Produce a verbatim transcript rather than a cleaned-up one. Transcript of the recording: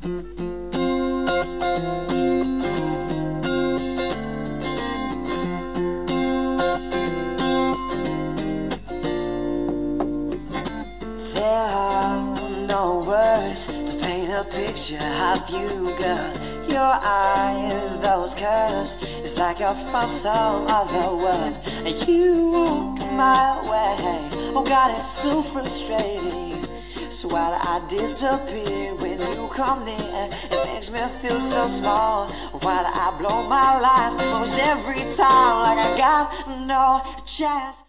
There are no words to paint a picture of you, girl. Your eyes, those curves, it's like you're from some other world. And you walk my way, oh God, it's so frustrating. So why do I disappear when you come near? It makes me feel so small. Why do I blow my lines almost every time like I got no chance?